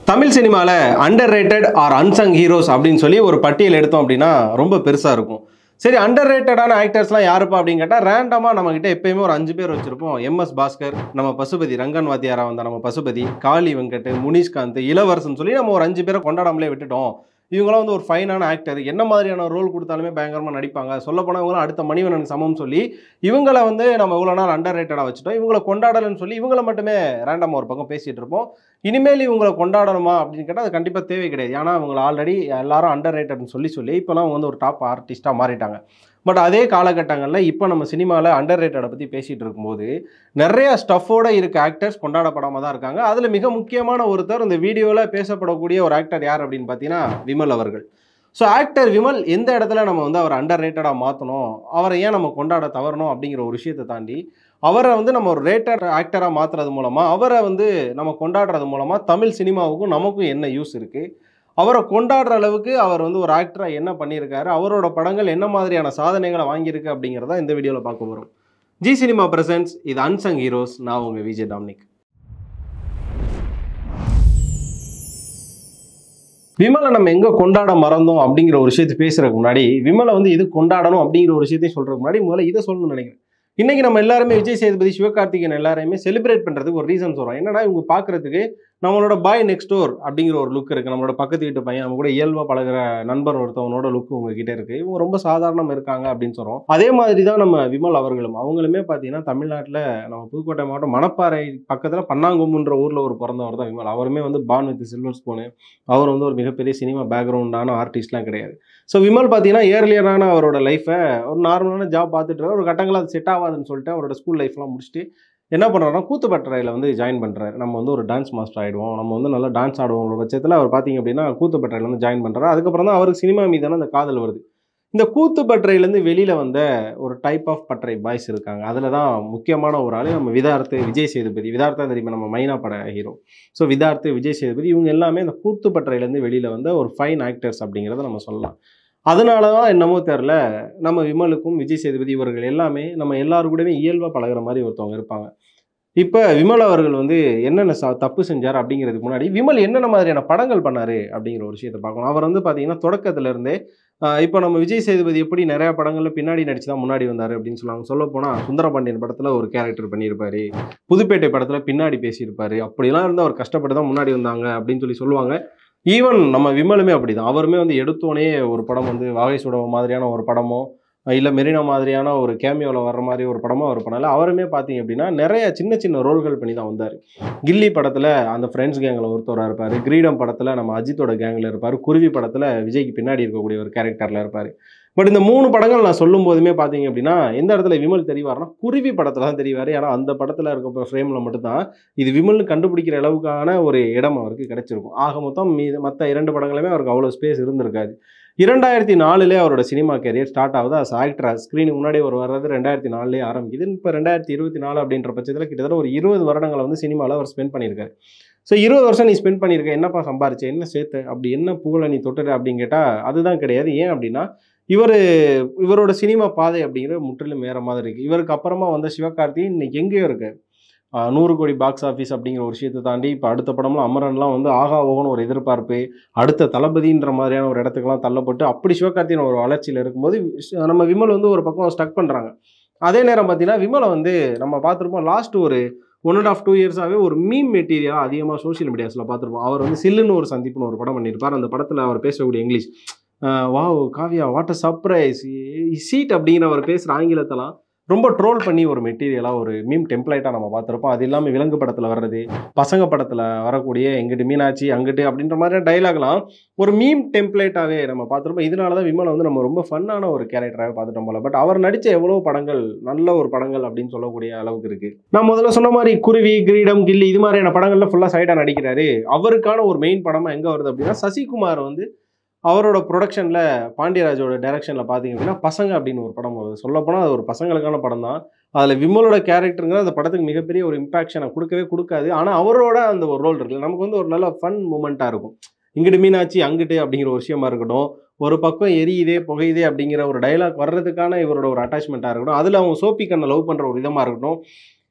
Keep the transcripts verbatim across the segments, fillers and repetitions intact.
தமிழ் சினிமால underrated or unsung heroes அப்படின்னு சொல்லி ஒரு பட்டியல் எடுத்தோம் அப்படின்னா ரொம்ப பெருசா இருக்கும். சரி, அண்டர் ரேட்டடான ஆக்டர்ஸ்லாம் யாருப்பா அப்படின்னு கேட்டால் ரேண்டமாக நம்மகிட்ட எப்பயுமே ஒரு அஞ்சு பேர் வச்சிருப்போம். எம்எஸ் பாஸ்கர், நம்ம பசுபதி, ரங்கன் வாத்தியாரா வந்த நம்ம பசுபதி, காளி வெங்கட், முனிஷ்காந்த், இளவரசன் சொல்லி நம்ம ஒரு அஞ்சு பேரை கொண்டாடாமலே விட்டுட்டோம். இவங்களாம் வந்து ஒரு ஃபைனான ஆக்டர், என்ன மாதிரியான ரோல் கொடுத்தாலுமே பயங்கரமாக நடிப்பாங்க, சொல்ல போனால் இவங்களாம் அடுத்த மணிவண்ணன் சமம் சொல்லி இவங்களை வந்து நம்ம இவ்வளோ நாள் அண்டர் ரேட்டடாக வச்சுட்டோம். இவங்களை கொண்டாடலன்னு சொல்லி இவங்களை மட்டுமே ரேண்டமாக ஒரு பக்கம் பேசிகிட்டு இருப்போம். இனிமேல் இவங்களை கொண்டாடணுமா அப்படின்னு கேட்டால் அது கண்டிப்பாக தேவை கிடையாது. ஏன்னா இவங்களை ஆல்ரெடி எல்லாரும் அண்டர் ரேட்டட்னு சொல்லி சொல்லி இப்போலாம் அவங்க வந்து ஒரு டாப் ஆர்டிஸ்ட்டாக மாறிட்டாங்க. பட் அதே காலகட்டங்களில் இப்போ நம்ம சினிமாவில் அண்டர் ரேட்டடை பற்றி பேசிகிட்டு இருக்கும்போது நிறைய ஸ்டஃபோடு இருக்க ஆக்டர்ஸ் கொண்டாடப்படாமல் தான் இருக்காங்க. அதில் மிக முக்கியமான ஒருத்தர் இந்த வீடியோவில் பேசப்படக்கூடிய ஒரு ஆக்டர் யார் அப்படின்னு பார்த்தீங்கன்னா விமல் அவர்கள். ஸோ ஆக்டர் விமல் எந்த இடத்துல நம்ம வந்து அவரை அண்டர் ரேட்டடாக மாற்றணும், அவரை ஏன் நம்ம கொண்டாட தவறணும் அப்படிங்கிற ஒரு விஷயத்தை தாண்டி அவரை வந்து நம்ம ஒரு ரேட்டட் ஆக்டராக மாற்றுறது மூலமாக, அவரை வந்து நம்ம கொண்டாடுறது மூலமாக தமிழ் சினிமாவுக்கும் நமக்கும் என்ன யூஸ் இருக்குது, அவரை கொண்டாடுற அளவுக்கு அவர் வந்து ஒரு ஆக்டராக என்ன பண்ணியிருக்காரு, அவரோட படங்கள் என்ன மாதிரியான சாதனைகளை வாங்கியிருக்கு அப்படிங்கிறத இந்த வீடியோவில் பார்க்க போகிறோம். ஜி சினிமா பிரசன்ஸ், இது அன்சங் ஹீரோஸ். நான் உங்கள் விஜய் டாமினிக். விமலை நம்ம எங்கே கொண்டாட மறந்தோம் அப்படிங்கிற ஒரு விஷயத்தை பேசுறதுக்கு முன்னாடி, விமலை வந்து இது கொண்டாடணும் அப்படிங்கிற ஒரு விஷயத்தையும் சொல்கிறதுக்கு முன்னாடி முதல்ல இதை சொல்லணும்னு நினைக்கிறேன். இன்றைக்கி நம்ம எல்லாருமே விஜய் சேதுபதி, சிவகார்த்திகேயன் எல்லாரையுமே செலிப்ரேட் பண்ணுறதுக்கு ஒரு ரீசன் சொல்கிறோம். என்னன்னா இவங்க பார்க்குறதுக்கு நம்மளோட பாய் நெக்ஸ்ட் டோர் அப்படிங்கிற ஒரு லுக் இருக்குது. நம்மளோட பக்கத்து வீட்டு பையன், நம்ம கூட இயல்பாக பழகிற நண்பர் ஒருத்தவனோட லுக் உங்ககிட்ட இருக்குது. இவங்க ரொம்ப சாதாரணமாக இருக்காங்க அப்படின்னு சொல்கிறோம். அதே மாதிரி தான் நம்ம விமல் அவர்களும். அவங்களுமே பார்த்தீங்கன்னா தமிழ்நாட்டில் நம்ம புதுக்கோட்டை மாவட்டம் மணப்பாறை பக்கத்தில் பன்னாங்கொம்புன்ற ஊரில் ஒரு பிறந்தவர் தான் விமல். அவருமே வந்து பான் வித் சில்வர் ஸ்பூனு. அவர் வந்து ஒரு மிகப்பெரிய சினிமா பேக்ரவுண்டான ஆர்டிஸ்ட்லாம் கிடையாது. ஸோ விமல் பார்த்தீங்கன்னா ஏர்லியரான அவரோட லைஃப்பை ஒரு நார்மலான ஜாப் பார்த்துட்டு ஒரு கட்டங்களில் அது செட் ஆகாதுன்னு சொல்லிட்டு அவரோட ஸ்கூல் லைஃப்லாம் முடிச்சுட்டு என்ன பண்ணுறாருன்னா கூத்துப்பட்டறையில் வந்து ஜாயின் பண்ணுறாரு. நம்ம வந்து ஒரு டான்ஸ் மாஸ்டர் ஆகிடுவோம், நம்ம வந்து நல்லா டான்ஸ் ஆடுவோம் பட்சத்தில் அவர் பார்த்திங்க அப்படின்னா கூத்துப்பட்டறையில் வந்து ஜாயின் பண்ணுறாரு. அதுக்கப்புறம் தான் அவருக்கு சினிமா மீதான அந்த காதல் வருது. இந்த கூத்துப்பட்டறையிலேருந்து வெளியில் வந்த ஒரு டைப் ஆஃப் பட்டறை பாய்ஸ் இருக்காங்க. அதில் தான் முக்கியமான ஒரு ஆள் நம்ம விதார்த்து, விஜய் சேதுபதி. விதார்த்தா தெரியுமா, நம்ம மைனா பட ஹீரோ. ஸோ விதார்த்து, விஜய் சேதுபதி இவங்க எல்லாமே இந்த கூத்துப்பட்டறையிலேருந்து வெளியில் வந்த ஒரு ஃபைன் ஆக்டர்ஸ் அப்படிங்கிறத நம்ம சொல்லலாம். அதனால தான் என்னமோ தெரில, நம்ம விமலுக்கும் விஜய் சேதுபதி இவர்கள் எல்லாமே நம்ம எல்லாரு கூடவே இயல்பாக பழகிற மாதிரி ஒருத்தவங்க இருப்பாங்க. இப்போ விமல் அவர்கள் வந்து என்னென்ன ச தப்பு செஞ்சார் அப்படிங்கிறதுக்கு முன்னாடி விமல் என்னென்ன மாதிரியான படங்கள் பண்ணார் அப்படிங்கிற ஒரு விஷயத்தை பார்க்கணும். அவர் வந்து பார்த்தீங்கன்னா தொடக்கத்துலேருந்தே இப்போ நம்ம விஜய் சேதுபதி எப்படி நிறையா படங்களில் பின்னாடி நடிச்சு தான் முன்னாடி வந்தார் அப்படின்னு சொல்லுவாங்க. சொல்ல போனால் சுந்தரபாண்டியன் படத்தில் ஒரு கேரக்டர் பண்ணியிருப்பார், புதுப்பேட்டை படத்தில் பின்னாடி பேசியிருப்பார். அப்படிலாம் இருந்து அவர் கஷ்டப்பட்டு தான் முன்னாடி வந்தாங்க அப்படின்னு சொல்லி சொல்லுவாங்க. ஈவன் நம்ம விமலுமே அப்படி தான். அவருமே வந்து எடுத்தோடனே ஒரு படம் வந்து வாகை சுடவ மாதிரியான ஒரு படமோ இல்லை மெரினா மாதிரியான ஒரு கேமியோவில் வர்ற மாதிரி ஒரு படமோ அவர் பண்ணல. அவருமே பார்த்தீங்க அப்படின்னா நிறைய சின்ன சின்ன ரோல்கள் பண்ணி தான் வந்தார். கில்லி படத்தில் அந்த ஃப்ரெண்ட்ஸ் கேங்கில் ஒருத்தராக இருப்பார், கிரீடம் படத்தில் நம்ம அஜித்தோட கேங்கில் இருப்பார், குருவி படத்தில் விஜய்க்கு பின்னாடி இருக்கக்கூடிய ஒரு கேரக்டரில் இருப்பார். பட் இந்த மூணு படங்கள் நான் சொல்லும் போதுமே பார்த்தீங்க அப்படின்னா எந்த இடத்துல விமல் தெரிவார்னா குருவி படத்தில் தான் தெரிவார். ஏன்னா அந்த படத்தில் இருக்க ஃப்ரேமில் மட்டும்தான் இது விமல்னு கண்டுபிடிக்கிற அளவுக்கான ஒரு இடம் அவருக்கு கிடைச்சிருக்கும். ஆக மொத்தம் மீது மற்ற இரண்டு படங்களுமே அவருக்கு அவ்வளோ ஸ்பேஸ் இருந்திருக்காது. இரண்டாயிரத்தி நாலுலேயே அவரோட சினிமா கேரியர் ஸ்டார்ட் ஆகுது. அஸ் ஆக்டர் ஸ்க்ரீனுக்கு முன்னாடி ஒரு வர்றது ரெண்டாயிரத்தி நாலுலேயே ஆரம்பிக்குது. இப்போ ரெண்டாயிரத்தி இருபத்தி நாலு அப்படின்ற பட்சத்தில் கிட்டத்தட்ட ஒரு இருபது வருடங்களை வந்து சினிமாவில் அவர் ஸ்பெண்ட் பண்ணியிருக்காரு. ஸோ இருபது வருஷம் நீ ஸ்பெண்ட் பண்ணியிருக்க, என்னப்பா சம்பாரிச்சு, என்ன சேர்த்து, அப்படி என்ன புகழை நீ தொட்டுற அப்படின்னு கேட்டால் அதுதான் கிடையாது. ஏன் அப்படின்னா இவர் இவரோட சினிமா பாதை அப்படிங்கிற முற்றிலும் வேறு மாதிரி இருக்குது. இவருக்கு அப்புறமா வந்த சிவகார்த்திகேயன் இன்னைக்கு எங்கேயோ இருக்கு. நூறு கோடி பாக்ஸ் ஆஃபீஸ் அப்படிங்கிற ஒரு விஷயத்தை தாண்டி இப்போ அடுத்த படம்லாம் அமரன்லாம் வந்து ஆகா ஓகோன்னு ஒரு எதிர்பார்ப்பு, அடுத்த தளபதின்ற மாதிரியான ஒரு இடத்துக்குலாம் தள்ளப்பட்டு அப்படி சிவகார்த்திகேயன் ஒரு வளர்ச்சியில் இருக்கும்போது நம்ம விமல் வந்து ஒரு பக்கம் ஸ்டக் பண்ணுறாங்க. அதே நேரம் பார்த்தீங்கன்னா விமலை வந்து நம்ம பார்த்துருப்போம் லாஸ்ட் ஒரு ஒன் அண்ட் ஆஃப் டூ இயர்ஸாகவே ஒரு மீம் மெட்டீரியலாக அதிகமாக சோஷியல் மீடியாஸில் பார்த்துருப்போம். அவர் வந்து சில்லுன்னு ஒரு சந்திப்புன்னு ஒரு படம் பண்ணியிருப்பார். அந்த படத்தில் அவர் பேசக்கூடிய English, wow Kavya what a surprise seat அப்படிங்கிற அவர் பேசுகிற ஆங்கிலத்தெல்லாம் ரொம்ப ட்ரோல் பண்ணி ஒரு மெட்டீரியலாக ஒரு மீம் டெம்ப்ளேட்டாக நம்ம பார்த்துருப்போம். அது இல்லாமல் விலங்கு படத்தில் வர்றது, பசங்க படத்தில் வரக்கூடிய எங்கிட்டு மீனாட்சி அங்கிட்டு அப்படின்ற மாதிரியான டைலாக்லாம் ஒரு மீம் டெம்ப்ளேட்டாகவே நம்ம பார்த்துருப்போம். இதனால தான் விமலை வந்து நம்ம ரொம்ப ஃபன்னான ஒரு கேரக்டராகவே பார்த்துட்டோம் போல. பட் அவர் நடித்த எவ்வளோ படங்கள் நல்ல ஒரு படங்கள் அப்படின்னு சொல்லக்கூடிய அளவுக்கு இருக்குது. நான் முதல்ல சொன்ன மாதிரி குருவி, கிரீடம், கில்லி இது மாதிரியான படங்கள்ல ஃபுல்லாக சைடாக நடிக்கிறாரு. அவருக்கான ஒரு மெயின் படமாக எங்கே வருது அப்படின்னா சசிகுமார் வந்து அவரோட ப்ரொடக்ஷனில் பாண்டியராஜோட டைரக்ஷனில் பார்த்தீங்க அப்படின்னா பசங்க அப்படின்னு ஒரு படம் வருது. சொல்லப்போனால் அது ஒரு பசங்களுக்கான படம் தான். அதில் விமலோட கேரக்டருங்கிற அந்த படத்துக்கு மிகப்பெரிய ஒரு இம்பாக்ஷனை கொடுக்கவே கொடுக்காது. ஆனால் அவரோட அந்த ஒரு ரோல் இருக்குல்ல, நமக்கு வந்து ஒரு நல்ல ஃபன் மூமெண்ட்டாக இருக்கும். இங்கிட்டு மீனாட்சி அங்கிட்டு அப்படிங்கிற ஒரு விஷயமா இருக்கட்டும், ஒரு பக்கம் எரியுதே புகையுதே அப்படிங்கிற ஒரு டைலாக் வர்றதுக்கான இவரோட ஒரு அட்டாச்மெண்ட்டாக இருக்கட்டும், அதில் அவங்க சோப்பி கண்ணை லவ் பண்ணுற ஒரு விதமாக இருக்கட்டும்,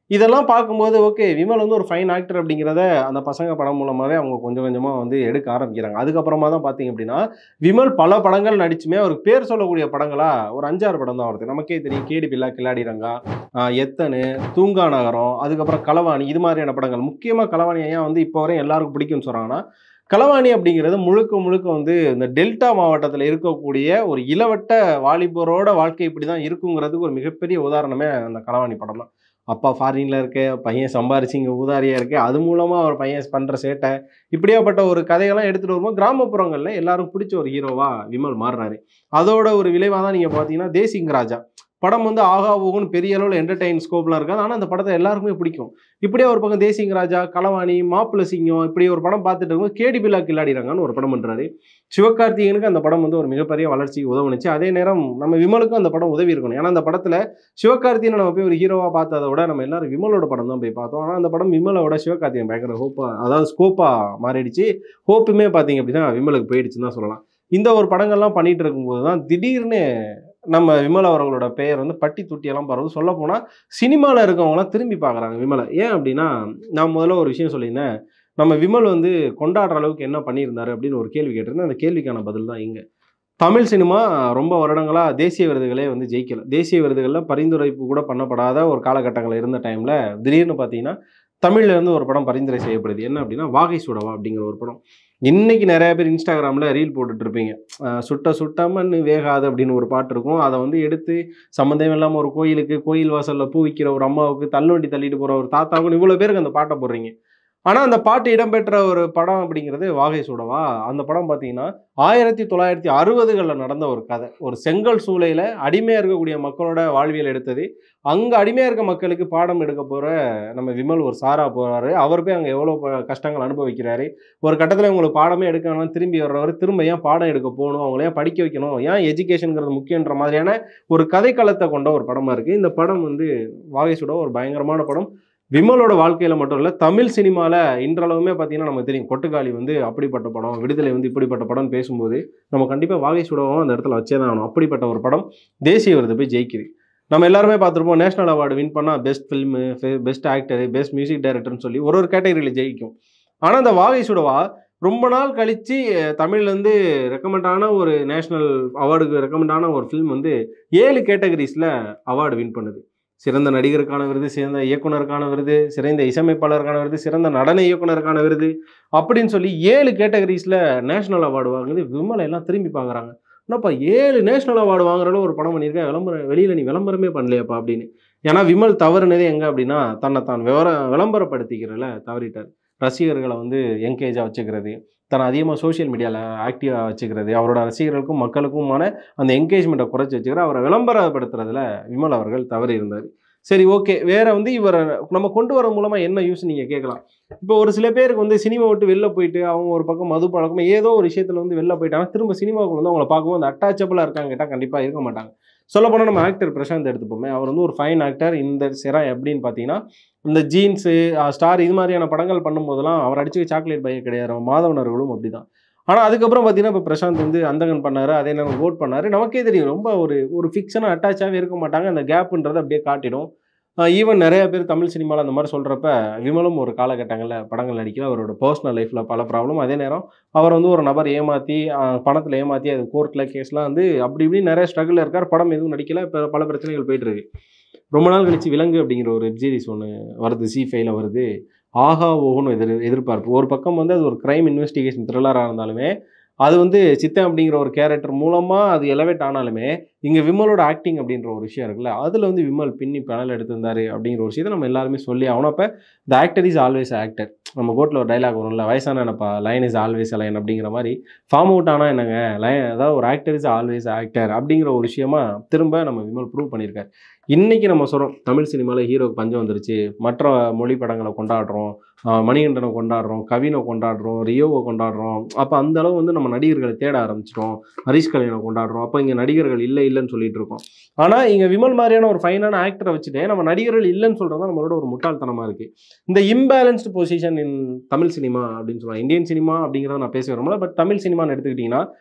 இதெல்லாம் பார்க்கும்போது ஓகே விமல் வந்து ஒரு ஃபைன் ஆக்டர் அப்படிங்கிறத அந்த பசங்க படம் மூலமாவே அவங்க கொஞ்சம் கொஞ்சமா வந்து எடுக்க ஆரம்பிக்கிறாங்க. அதுக்கப்புறமா தான் பார்த்தீங்க அப்படின்னா, விமல் பல படங்கள் நடிச்சுமே அவருக்கு பேர் சொல்லக்கூடிய படங்களா ஒரு ஐந்து, ஆறு படம் தான் வருது. நமக்கே தெரியும் கேடி பில்லா, கில்லாடி ரங்கா, அ எத்தனு, தூங்கா நகரம், அதுக்கப்புறம் களவாணி இது மாதிரியான படங்கள். முக்கியமா களவாணி ஏன் வந்து இப்போ வரையும் எல்லாருக்கும் பிடிக்கும்னு சொல்றாங்கன்னா, களவாணி அப்படிங்கிறது முழுக்க முழுக்க வந்து இந்த டெல்டா மாவட்டத்தில இருக்கக்கூடிய ஒரு இளவட்ட வாலிபரோட வாழ்க்கை இப்படிதான் இருக்குங்கிறதுக்கு ஒரு மிகப்பெரிய உதாரணமே அந்த களவாணி படம் தான். அப்பா ஃபாரின்ல இருக்கு, பையன் சம்பாரிச்சு இங்க ஊதாரியா இருக்கு. அது மூலமா ஒரு பையன் பண்ற சேட்டை, இப்படியாப்பட்ட ஒரு கதையெல்லாம் எடுத்துட்டு வரும்போது, கிராமப்புறங்கள்ல எல்லாருக்கும் பிடிச்ச ஒரு ஹீரோவா விமல் மாறுறாரு. அதோட ஒரு விளைவா தான் நீங்க பார்த்தீங்கன்னா, தேசிங் ராஜா. படம் வந்து ஆகா ஓஹோன்னு பெரிய அளவுல என்டர்டெயின் ஸ்கோப்லாம் இருக்காது. ஆனா அந்த படத்த எல்லாருக்குமே பிடிக்கும். இப்படியே ஒரு பக்கம் தேசிங் ராஜா, களவாணி, மாப்பிள சிங்கம் இப்படி ஒரு படம் பார்த்துட்டு இருக்கும்போது, கேடி பில்லா கில்லாடி ரங்கான்னு ஒரு படம் பண்றாரு. சிவகார்த்திகேயனுக்கு அந்த படம் வந்து ஒரு மிகப்பெரிய வளர்ச்சிக்கு உதவுனுச்சு. அதே நேரம் நம்ம விமலுக்கும் அந்த படம் உதவி இருக்கணும். ஏன்னா அந்த படத்துல சிவகார்த்திகேயன நம்ம போய் ஒரு ஹீரோவா பார்த்தத விட, நம்ம எல்லாரும் விமலோட படம் தான் போய் பார்த்தோம். ஆனா அந்த படம் விமல விட சிவகார்த்திகேயன் பயங்கர ஹோப்பா அதாவது ஸ்கோப்பா மாறிடுச்சு. ஹோப்புமே பார்த்தீங்க அப்படின்னா விமலுக்கு போயிடுச்சுன்னு தான் சொல்லலாம். இந்த ஒரு படங்கள்லாம் பண்ணிட்டு இருக்கும்போது தான் திடீர்னு நம்ம விமல் அவர்களோட பெயர் வந்து பட்டி தொட்டியெல்லாம் பரவுது. சொல்லப்போனா சினிமால இருக்கவங்கலாம் திரும்பி பார்க்குறாங்க விமல. ஏன் அப்படின்னா, நான் முதல்ல ஒரு விஷயம் சொல்லியிருந்தேன். நம்ம விமல் வந்து கொண்டாடுற அளவுக்கு என்ன பண்ணியிருந்தாரு அப்படின்னு ஒரு கேள்வி கேட்டிருந்தேன். அந்த கேள்விக்கான பதில் தான் இங்க. தமிழ் சினிமா ரொம்ப வருடங்களா தேசிய விருதுகளே வந்து ஜெயிக்கல. தேசிய விருதுகள்ல பரிந்துரைப்பு கூட பண்ணப்படாத ஒரு காலகட்டங்கள்ல இருந்த டைம்ல, திடீர்னு பார்த்தீங்கன்னா, தமிழ்ல இருந்து ஒரு படம் பரிந்துரை செய்யப்படுது. என்ன அப்படின்னா, "வாகை சுடவா" அப்படிங்கிற ஒரு படம். இன்னைக்கு நெறைய பேர் Instagramல ரீல் போட்டுட்டு இருப்பீங்க. அ "சுட்ட சுட்ட மண்ணு வேகாது" அப்படின்னு ஒரு பாட்டு இருக்கும். அத வந்து எடுத்து சம்மந்தமே இல்லாம ஒரு கோயிலுக்கு, கோயில் வாசல்ல பூ விக்கிற ஒரு அம்மாவுக்கு, தள்ளுவண்டி தள்ளிட்டு போற ஒரு தாத்தாவுக்குன்னு இவ்வளோ பேருக்கு அந்த பாட்ட போடுறீங்க. ஆனா, அந்த பாட்டு இடம்பெற்ற ஒரு படம் அப்படிங்கிறது "வாகை சூடவா". அந்த படம் பார்த்தீங்கன்னா, ஆயிரத்து தொள்ளாயிரத்து அறுபதுகள்ல நடந்த ஒரு கதை. ஒரு செங்கல் சூளையில அடிமையா இருக்கக்கூடிய மக்களோட வாழ்வியல் எடுத்தது. அங்க அடிமையா இருக்க மக்களுக்கு பாடம் எடுக்க போற நம்ம விமல் ஒரு சாரா போறாரு. அவர் போய் அங்க எவ்வளோ ப கஷ்டங்கள் அனுபவிக்கிறாரு. ஒரு கட்டத்தில இவங்களுக்கு பாடமே எடுக்க வேணாம்னு திரும்பி வர்றவரு, திரும்ப ஏன் பாடம் எடுக்க போணும்? அவங்கள ஏன் படிக்க வைக்கணும்? ஏன் எஜுகேஷன்ங்கிறது முக்கியன்ற மாதிரியான ஒரு கதைக்களத்த கொண்ட ஒரு படமா இருக்கு. இந்த படம் வந்து "வாகை சுடவா" ஒரு பயங்கரமான படம். விமலோட வாழ்க்கையில மட்டும் இல்ல, தமிழ் சினிமால இன்றளவுமே பார்த்தீங்கன்னா, நமக்கு தெரியும். கொட்டுக்காளி வந்து அப்படிப்பட்ட படம், விடுதலை வந்து இப்படிப்பட்ட படம்னு பேசும்போது, நம்ம கண்டிப்பா வாகை சுடவும் அந்த இடத்துல வச்சே தான் ஆகணும். அப்படிப்பட்ட ஒரு படம் தேசிய விருது போய் ஜெயிக்குது. நம்ம எல்லாருமே பார்த்திருப்போம். நேஷனல் அவார்டு வின் பண்ணா பெஸ்ட் ஃபில்மு, ஃபெ பெஸ்ட் ஆக்டரு, பெஸ்ட் மியூசிக் டைரக்டர்ன்னு சொல்லி ஒரு ஒரு கேட்டகரியில ஜெயிக்கும். ஆனா, அந்த வாகை சுடவா ரொம்ப நாள் கழிச்சு தமிழ்லேருந்து ரெக்கமெண்ட் ஆன ஒரு நேஷனல் அவார்டுக்கு ரெக்கமெண்ட் ஆன ஒரு ஃபில்ம் வந்து ஏழு கேட்டகரீஸ்ல அவார்டு வின் பண்ணுது. சிறந்த நடிகருக்கான விருது, சிறந்த இயக்குனருக்கான விருது, சிறந்த இசையமைப்பாளருக்கான விருது, சிறந்த நடன இயக்குனருக்கான விருது அப்படின்னு சொல்லி ஏழு கேட்டகரீஸ்ல நேஷனல் அவார்டு வாங்குது. விமல எல்லாம் திரும்பி பார்க்குறாங்க. "என்னப்பா ஏழு நேஷனல் அவார்டு வாங்குற அளவு ஒரு படம் பண்ணியிருக்க. விளம்பரம் வெளியில நீ விளம்பரமே பண்ணலையாப்பா" அப்படின்னு. ஏன்னா விமல் தவறுனதே எங்க அப்படின்னா, தன்ன தான் விவர விளம்பரப்படுத்திக்கிறதுல தவறிட்டார். ரசிகர்கள வந்து என்கேஜா வச்சுக்கிறது, தன்னை அதிகமா சோசியல் மீடியால ஆக்டிவா வச்சுக்கிறது, அவரோட ரசிகர்களுக்கும் மக்களுக்குமான அந்த என்கேஜ்மெண்ட்ட குறைச்சு வச்சுக்கிறார். அவர விளம்பரப்படுத்துறதுல விமல் அவர்கள் தவறி இருந்தாரு. சரி ஓகே. வேற வந்து இவர நம்ம கொண்டு வரது மூலமா என்ன யூஸ் நீங்க கேட்கலாம். இப்போ ஒரு சில பேருக்கு வந்து சினிமா விட்டு வெளில போயிட்டு, அவங்க ஒரு பக்கம் மது பழக்கம் ஏதோ ஒரு விஷயத்துல வந்து வெளில போயிட்டாங்கன்னா, திரும்ப சினிமாவுக்குள்ள வந்து அவங்கள பார்க்கும்போது அந்த அட்டாச்சபிளா இருக்காங்கன்னு கேட்டா கண்டிப்பா இருக்க மாட்டாங்க. சொல்லப்போனா நம்ம ஆக்டர் பிரசாந்த் எடுத்துப்போமே. அவர் வந்து ஒரு ஃபைன் ஆக்டர். இந்த சிறை எப்படின்னு பார்த்தீங்கன்னா, இந்த ஜீன்ஸு, அ ஸ்டார் இது மாதிரியான படங்கள் பண்ணும்போதெல்லாம் அவர் அடிச்ச சாக்லேட் பைய கிடையாது. மாதவன் அவர்களும் அப்படிதான். ஆனா அதுக்கப்புறம் பார்த்தீங்கன்னா, இப்ப பிரசாந்த் வந்து அந்தகன் பண்ணாரு. அதே நேரம் கோட் பண்ணாரு. நமக்கே தெரியும். ரொம்ப ஒரு ஒரு ஃபிக்ஷனா அட்டாச்சாவே இருக்க மாட்டாங்க. அந்த கேப்ன்றத அப்படியே காட்டிடும். அ ஈவன் நெறைய பேர் தமிழ் சினிமால அந்த மாரி சொல்றப்ப, விமலும் ஒரு காலகட்டங்கள்ல படங்கள் நடிக்கல. அவரோட பெர்சனல் லைஃப்ல பல ப்ராப்ளம். அதே நேரம் அவர் வந்து ஒரு நபர் ஏமாத்தி, அ பணத்தில ஏமாத்தி அது கோர்ட்ல கேஸ்லாம் வந்து அப்படி இப்படின்னு நெறைய ஸ்ட்ரகுள்ல இருக்காரு. படம் எதுவும் நடிக்கல. இப்ப பல பிரச்சனைகள் போயிட்டு இருக்கு. ரொம்ப நாள் கழிச்சு விலங்கு அப்படிங்கிற ஒரு வெப் சீரிஸ் ஒண்ணு வருது. ஜீ ஃபைவ்ல வருது. ஆஹா! ஓஹோன்னு எதிர் எதிர்பார்ப்பு. ஒரு பக்கம் வந்து அது ஒரு கிரைம் இன்வெஸ்டிகேஷன் த்ரில்லரா இருந்தாலுமே, அது வந்து சித்தன் அப்படிங்கிற ஒரு கேரக்டர் மூலமா அது எலவேட் ஆனாலுமே, இங்க விமலோட ஆக்டிங் அப்படின்ற ஒரு விஷயம் இருக்குல்ல, அதுல வந்து விமல் பின்னி பெனல் எடுத்திருந்தாரு அப்படிங்கிற ஒரு விஷயத்த நம்ம எல்லாருமே சொல்லி ஆகணும். அப்ப the actor is always actor. நம்ம கோட்ல ஒரு டயலாக் வரும்ல, "வயசானா என்னப்பா, lion is always a lion" அப்படிங்கிற மாரி, ஃபார்ம் அவுட் ஆனா என்னங்க, லயன் அதாவது ஒரு ஆக்டர் இஸ் ஆல்வேஸ் ஆக்டர் அப்படிங்கிற ஒரு விஷயமா திரும்ப நம்ம விமல் ப்ரூவ் பண்ணியிருக்காரு. இன்னைக்கு நம்ம சொல்றோம், தமிழ் சினிமால ஹீரோக்கு பஞ்சம் வந்துருச்சு. மற்ற மொழி படங்கள கொண்டாடுறோம். அ மணிகண்டன கொண்டாடுறோம், கவின கொண்டாடுறோம், ரியோவ கொண்டாடுறோம். அப்ப அந்த அளவு வந்து நம்ம நடிகர்கள தேட ஆரம்பிச்சுட்டோம். ஹரிஷ் கல்யாண கொண்டாடுறோம். அப்ப இங்க நடிகர்கள் இல்ல இல்லன்னு சொல்லிட்டு இருக்கோம். ஆனா இங்க விமல் மாரியான ஒரு ஃபைனான ஆக்டர வச்சுட்டு நம்ம நடிகர்கள் இல்லன்னு சொல்றது தான் நம்மளோட ஒரு முட்டாள்தனமா இருக்கு. இந்த imbalanced position in Tamil cinema அப்படின்னு சொல்லுவாங்க. இந்தியன் சினிமா அப்படிங்கிறத நான் பேச விரும்பல. பட் தமிழ் சினிமான்னு எடுத்துக்கிட்டீங்கன்னா,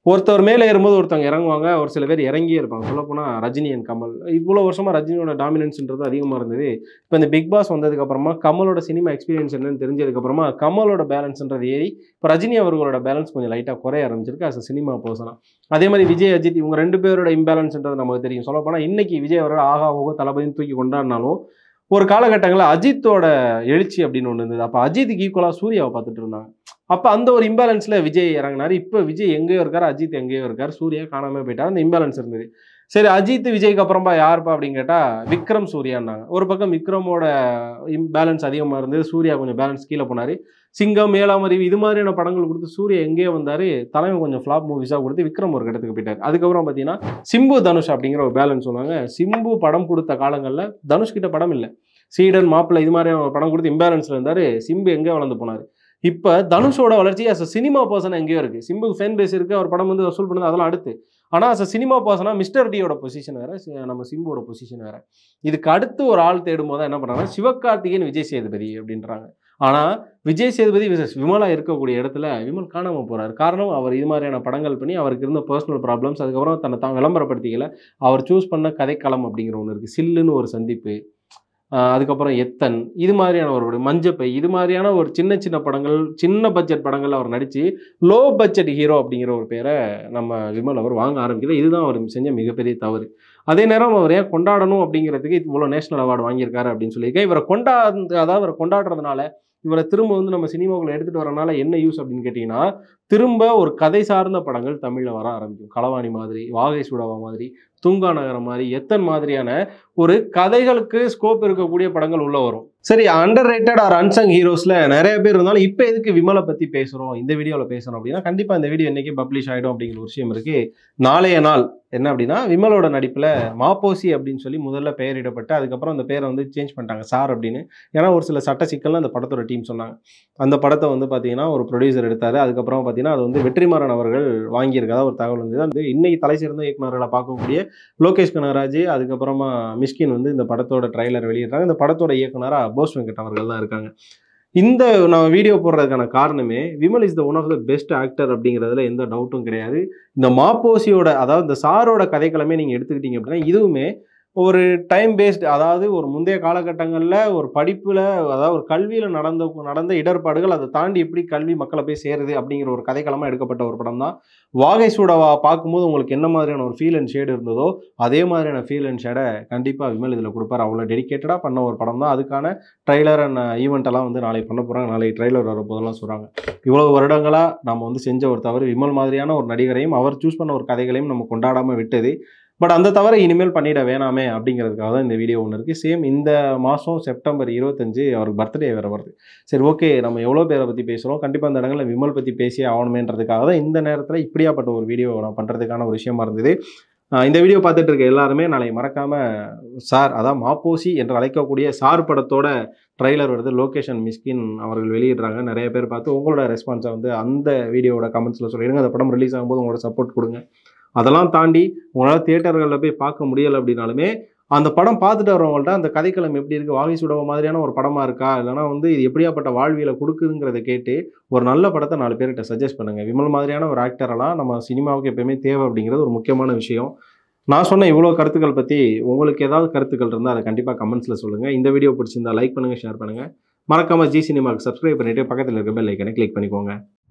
ஒருத்தர் மேலே ஏறும்போது ஒருத்தவங்க இறங்குவாங்க. ஒரு சில பேர் இறங்கியே இருப்பாங்க. சொல்லப்போனா ரஜினி அண்ட் கமல். இவ்வளோ வருஷமா ரஜினியோட டாமினன்ஸ்ன்றது அதிகமா இருந்தது. இப்ப இந்த பிக் பாஸ் வந்ததுக்கப்புறமா, கமலோட சினிமா எக்ஸ்பீரியன்ஸ் என்னன்னு தெரிஞ்சதுக்கப்புறமா, கமலோட பேலன்ஸ்ன்றது ஏறி, இப்ப ரஜினி அவர்களோட பேலன்ஸ் கொஞ்சம் லைட்டா குறைய ஆரம்பிச்சிருக்கு. As a cinema persona. அதே மாரி விஜய், அஜித் இவங்க ரெண்டு பேரோட இம்பேலன்ஸ்ன்றது நமக்கு தெரியும். சொல்லப்போனா இன்னைக்கு விஜய் அவர்கள் ஆஹா, ஓஹோ, தளபதின்னு தூக்கி கொண்டாடினாலும், ஒரு காலகட்டங்கள்ல அஜித்தோட எழுச்சி அப்படின்னு ஒண்ணு இருந்தது. அப்ப அஜித்துக்கு ஈக்குவலா சூர்யாவ பார்த்துட்டு இருந்தாங்க. அப்ப அந்த ஒரு இம்பேலன்ஸ்ல விஜய் இறங்குனாரு. இப்ப விஜய் எங்கேயோ இருக்காரு, அஜித் எங்கேயோ இருக்காரு. சூர்யா காணாம போயிட்டாரு. அந்த இம்பேலன்ஸ் இருந்தது. சரி, அஜித், விஜய்க்கு அப்புறமா யாருப்பா அப்படின்னு கேட்டா, விக்ரம், சூர்யான்னாங்க. ஒரு பக்கம் விக்ரமோட இம் பேலன்ஸ் அதிகமா இருந்தது. சூர்யா கொஞ்சம் பேலன்ஸ் கீழ போனாரு. சிங்கம், ஏழாம் அறிவு இது மாதிரியான படங்கள் குடுத்து சூர்யா எங்கேயோ வந்தாரு. தலைவன் கொஞ்சம் ஃப்ளாப் மூவிஸா குடுத்து விக்ரம் ஒரு கட்டத்துக்கு போயிட்டாரு. அதுக்கப்புறம் பார்த்தீங்கன்னா, சிம்பு, தனுஷ் அப்படிங்கிற ஒரு பேலன்ஸ் சொன்னாங்க. சிம்பு படம் குடுத்த காலங்கள்ல தனுஷ் கிட்ட படம் இல்ல. சீடன், மாப்பிள்ளை இது மாதிரியான ஒரு படம் குடுத்து இம்பேலன்ஸ்ல இருந்தாரு. சிம்பு எங்கேயோ வளர்ந்து போனாரு. இப்ப தனுஷோட வளர்ச்சி அஸ் அ சினிமா பெர்சனா எங்கேயோ இருக்கு. சிம்புக்கு ஃபேன் பேஸ் இருக்கு. அவர் படம் வந்து வசூல் பண்ணுது, அதெல்லாம் அடுத்து. ஆனா as a cinema persona mister டியோட பொசிஷன் வேற, சி நம்ம சிம்புவோட பொசிஷன் வேற. இதுக்கு அடுத்து ஒரு ஆள் தேடும்போது தான் என்ன பண்றாங்கன்னா, சிவகார்த்திகேயன், விஜய் சேதுபதி அப்படின்றாங்க. ஆனா விஜய் சேதுபதி விசஸ் விமலா இருக்கக்கூடிய இடத்துல விமல் காணாம போறாரு. காரணம், அவர் இது மாதிரியான படங்கள் பண்ணி அவருக்கு இருந்த பெர்சனல் ப்ராப்ளம்ஸ், அதுக்கப்புறம் தன்னை தான் விளம்பரப்படுத்திக்கல. அவர் சூஸ் பண்ண கதைக்களம் அப்படிங்கிற ஒண்ணு இருக்கு. சில்லுன்னு ஒரு சந்திப்பு. அ அதுக்கப்புறம் எத்தன், இது மாதிரியான ஒரு மஞ்சப்பை, இது மாதிரியான ஒரு சின்ன சின்ன படங்கள், சின்ன பட்ஜெட் படங்கள்ல அவர் நடிச்சு, லோ பட்ஜெட் ஹீரோ அப்படிங்கிற ஒரு பேர நம்ம விமல் அவர் வாங்க ஆரம்பிக்கல. இதுதான் அவர் செஞ்ச மிகப்பெரிய தவறு. அதே நேரம் அவர் ஏன் கொண்டாடணும் அப்படிங்கிறதுக்கு இவ்வளோ நேஷனல் அவார்டு வாங்கியிருக்காரு அப்படின்னு சொல்லியிருக்கேன். இவர கொண்டாந்து அதாவது இவர கொண்டாடுறதுனால, இவர திரும்ப வந்து நம்ம சினிமாக்குள்ள எடுத்துட்டு வரனால என்ன யூஸ் அப்படின்னு கேட்டீங்கன்னா, திரும்ப ஒரு கதை சார்ந்த படங்கள் தமிழ்ல வர ஆரம்பிக்கும். களவாணி மாதிரி, வாகை சுடவா மாதிரி, தூங்கா நகரம் மாரி, எத்தன் மாதிரியான ஒரு கதைகளுக்கு ஸ்கோப் இருக்கக்கூடிய படங்கள் உள்ள வரும். சரி, அண்டர் ரேட்டட் ஆர் அன்சங் ஹீரோஸ்ல நெறைய பேர் இருந்தாலும், இப்ப எதுக்கு விமல பத்தி பேசுறோம்? இந்த வீடியோல பேசுறோம் அப்படின்னா, கண்டிப்பா இந்த வீடியோ இன்னைக்கே பப்ளிஷ் ஆயிடும் அப்படிங்கிற ஒரு விஷயம் இருக்கு. நாளைய நாள் என்ன அப்படின்னா, விமலோட நடிப்புல மாப்போசி அப்படின்னு சொல்லி முதல்ல பெயரிடப்பட்டு, அதுக்கப்புறம் அந்த பேரை வந்து சேஞ்ச் பண்ணிட்டாங்க சார் அப்படின்னு. ஏன்னா ஒரு சில சட்ட சிக்கல்னு அந்த படத்தோட டீம் சொன்னாங்க. அந்த படத்தை வந்து பார்த்தீங்கன்னா, ஒரு ப்ரொடியூசர் எடுத்தாரு. அதுக்கப்புறம் பார்த்தீங்கன்னா, அது வந்து வெற்றிமாறன் அவர்கள் வாங்கியிருக்கதா ஒரு தகவல் வந்தது. அது இன்னைக்கு தலை சிறந்த இயக்குனர்களை பார்க்கக்கூடிய லோகேஷ் கனகராஜ், அதுக்கப்புறமா மிஷ்கின் வந்து இந்த படத்தோட ட்ரைலர் வெளியிடுறாங்க. இந்த படத்தோட இயக்குனரா போஸ் வெங்கட் அவர்கள் தான் இருக்காங்க. இந்த நான் வீடியோ போடுறதுக்கான காரணமே, Vimal is the one of the best actor அப்படிங்கிறதுல எந்த டவுட்டும் கிடையாது. இந்த மாப்போசியோட அதாவது இந்த சாரோட கதைக்களமே நீங்க எடுத்துக்கிட்டீங்க அப்படின்னா, இதுவுமே ஒரு டைம் பேஸ்ட், அதாவது ஒரு முந்தைய காலகட்டங்கள்ல ஒரு படிப்புல, அதாவது ஒரு கல்வியில நடந்த நடந்த இடர்பாடுகள், அதை தாண்டி எப்படி கல்வி மக்களை போய் சேருது அப்படிங்கிற ஒரு கதைக்களமா எடுக்கப்பட்ட ஒரு படம் தான். வாகை சூடவா பார்க்கும்போது உங்களுக்கு என்ன மாதிரியான ஒரு ஃபீல் அண்ட் ஷேடு இருந்ததோ, அதே மாதிரியான ஃபீல் அண்ட் ஷேடை கண்டிப்பா விமல் இதுல குடுப்பாரு. அவ்வளோ டெடிகேட்டடா பண்ண ஒரு படம் தான். அதுக்கான ட்ரெய்லர் அண்ட் ஈவெண்ட் எல்லாம் வந்து நாளைக்கு பண்ண போறாங்க. நாளைக்கு ட்ரெய்லர் வரப்போதெல்லாம் சொல்றாங்க. இவ்வளவு வருடங்களா நம்ம வந்து செஞ்ச ஒரு தவறு, விமல் மாதிரியான ஒரு நடிகரையும் அவர் சூஸ் பண்ண ஒரு கதைகளையும் நம்ம கொண்டாடாம விட்டது. பட் அந்த தவிர இனிமேல் பண்ணிட வேணாமே அப்படிங்கிறதுக்காக தான் இந்த வீடியோ ஒன்று இருக்குது. சேம் இந்த மாதம் செப்டம்பர் இருபத்தஞ்சு அவருக்கு பர்த்டே வேறு வருது. சரி, ஓகே, நம்ம எவ்வளோ பேரை பற்றி பேசுகிறோம், கண்டிப்பாக இந்த இடங்களில் விமல் பற்றி பேசியே ஆகணுமேன்றதுக்காக தான் இந்த நேரத்தில் இப்படியாப்பட்ட ஒரு வீடியோ நான் பண்ணுறதுக்கான ஒரு விஷயமா இருந்தது. இந்த வீடியோ பார்த்துட்டு இருக்க எல்லாருமே நாளைக்கு மறக்காமல் சார், அதான் மாப்போசி என்று அழைக்கக்கூடிய சார் படத்தோட ட்ரைலர் வருது. லோகேஷ் அண்ட் மிஷ்கின் அவர்கள் வெளியிடுறாங்க. நிறைய பேர் பார்த்து உங்களோட ரெஸ்பான்ஸை வந்து அந்த வீடியோட கமெண்ட்ஸில் சொல்லிடுங்க. அந்த படம் ரிலீஸ் ஆகும்போது உங்களோட சப்போர்ட் கொடுங்க. அதெல்லாம் தாண்டி உங்களால் தியேட்டர்களில் போய் பார்க்க முடியலை அப்படின்னாலுமே, அந்த படம் பார்த்துட்டு வரவங்கள்ட்ட அந்த கதைக்களம் எப்படி இருக்குது, வாகை சுடவா மாதிரியான ஒரு படமாக இருக்கா, இல்லைனா வந்து இது எப்படியாப்பட்ட வாழ்வியலை கொடுக்குதுங்கிறத கேட்டு ஒரு நல்ல படத்தை நாலு பேர்கிட்ட சஜஸ்ட் பண்ணுங்கள். விமல் மாதிரியான ஒரு ஆக்டரெல்லாம் நம்ம சினிமாவுக்கு எப்பயுமே தேவை அப்படிங்கிறது ஒரு முக்கியமான விஷயம். நான் சொன்ன இவ்வளோ கருத்துக்கள் பற்றி உங்களுக்கு ஏதாவது கருத்துக்கள் இருந்தால் அதை கண்டிப்பாக கமெண்ட்ஸில் சொல்லுங்கள். இந்த வீடியோ பிடிச்சிருந்தா லைக் பண்ணுங்கள், ஷேர் பண்ணுங்கள். மறக்காமல் ஜி சினிமாவுக்கு சப்ஸ்கிரைப் பண்ணிவிட்டு பக்கத்தில் இருக்க பெல் ஐக்கனை கிளிக் பண்ணிக்கோங்க.